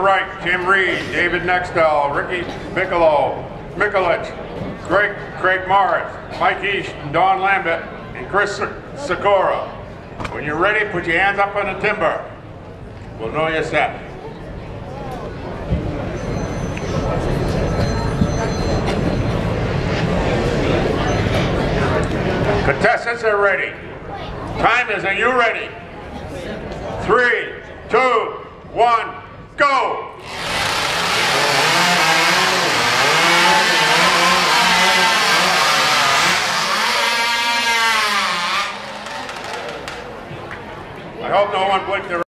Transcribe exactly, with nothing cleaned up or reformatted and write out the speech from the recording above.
right, Tim Reed, David Nextel, Ricky Bigelow, Mikulich, Greg, Craig Morris, Mike East, and Don Lambert, and Chris Sikora. When you're ready, put your hands up on the timber. We'll know you're set. Contestants are ready. Timers, are you ready? Three, two, one, go! I hope no one blinked their